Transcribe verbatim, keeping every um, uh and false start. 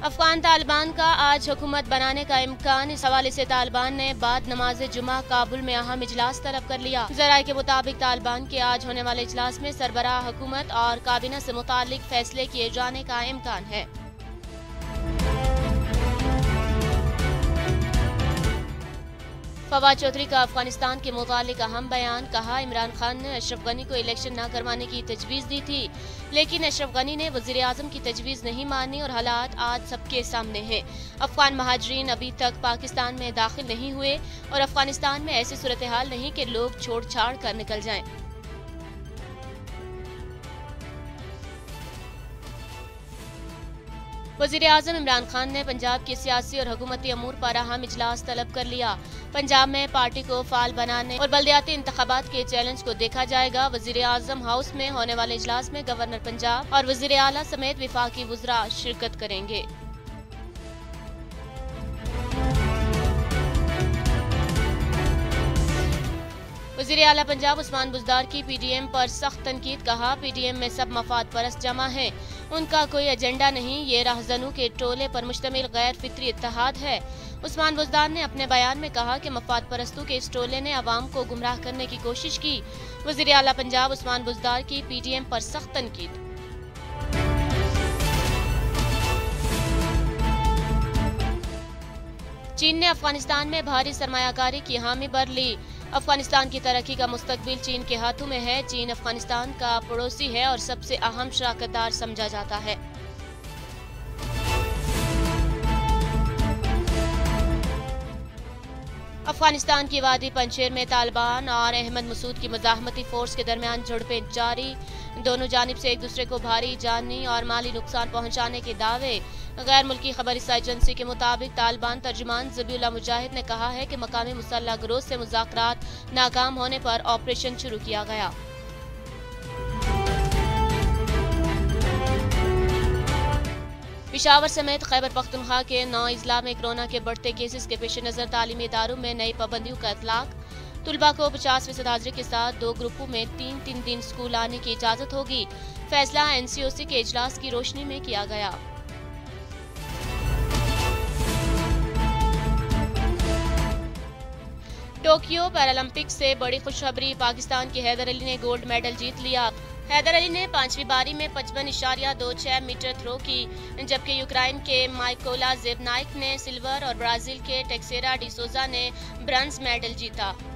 अफगान तालिबान का आज हुकूमत बनाने का इम्कान। इस हवाले से तालिबान ने बाद नमाज जुमा काबुल में अहम इजलास तलब कर लिया। ज़राए के मुताबिक तालिबान के आज होने वाले इजलास में सरबराह हुकूमत और काबीना से मुतालिक फैसले किए जाने का इम्कान है। फवाद चौधरी का अफगानिस्तान के मुतालिक अहम बयान। कहा, इमरान खान ने अशरफ गनी को इलेक्शन न करवाने की तजवीज़ दी थी, लेकिन अशरफ गनी ने वज़ीर आज़म की तजवीज़ नहीं मानी और हालात आज सबके सामने हैं। अफगान महाजरीन अभी तक पाकिस्तान में दाखिल नहीं हुए और अफगानिस्तान में ऐसी सूरत हाल नहीं कि लोग छोड़ छाड़ कर निकल जाएं। वज़ीर आज़म इमरान खान ने पंजाब के सियासी और हुकूमती अमूर पर अहम इजलास तलब कर लिया। पंजाब में पार्टी को फाल बनाने और बल्दियाती इंतखाबात के चैलेंज को देखा जाएगा। वज़ीर आज़म हाउस में होने वाले इजलास में गवर्नर पंजाब और वज़ीर आला समेत विफाकी वुज़रा शिरकत करेंगे। वज़ीर आला पंजाब उस्मान बुज़दार की पीडीएम पर सख्त तनकीद। कहा, पीडीएम में सब मफाद परस्त जमा हैं, उनका कोई एजेंडा नहीं, ये राहजनों के टोले पर मुश्तमिल गैर फित्री इत्तेहाद है। उस्मान बुज़दार ने अपने बयान में कहा कि मफाद परस्तों के इस टोले ने अवाम को गुमराह करने की कोशिश की। वज़ीर आला पंजाब उस्मान बुज़दार की पीडीएम पर सख्त तनकीद। चीन ने अफगानिस्तान में भारी सरमायाकारी की हामी भर ली। अफगानिस्तान की तरक्की का मुस्तकबिल चीन के हाथों में है। चीन अफगानिस्तान का पड़ोसी है और सबसे अहम शराकतदार समझा जाता है। अफगानिस्तान की वादी पंजशेर में तालिबान और अहमद मसूद की मुजाहमती फोर्स के दरमियान झड़पें जारी। दोनों जानिब से एक दूसरे को भारी जानी और माली नुकसान पहुंचाने के दावे। गैर मुल्की खबरसां एजेंसी के मुताबिक तालिबान तर्जुमान ज़बीउल्लाह मुजाहिद ने कहा है कि मकामी मुसल्लह गिरोह से मुज़ाकरात नाकाम होने पर ऑपरेशन शुरू किया गया। पेशावर समेत खैबर पख्तूनख्वा के नौ अजला में कोरोना के बढ़ते केसेस के पेश नज़र तालीमी इदारों में नई पाबंदियों का इतलाक। तुलबा को पचास फीसद हाजिरी के साथ दो ग्रुपों में तीन तीन दिन स्कूल आने की इजाज़त होगी। फैसला एन सी ओ सी के इजलास की रोशनी में किया गया। टोक्यो पैरालंपिक्स से बड़ी खुशखबरी। पाकिस्तान के हैदर अली ने गोल्ड मेडल जीत लिया। हैदर अली ने पांचवी बारी में पचपन इशारिया दो छह मीटर थ्रो की, जबकि यूक्रेन के माइकोला जेबनाइक ने सिल्वर और ब्राजील के टेक्सेरा डिसोजा ने ब्रॉन्ज मेडल जीता।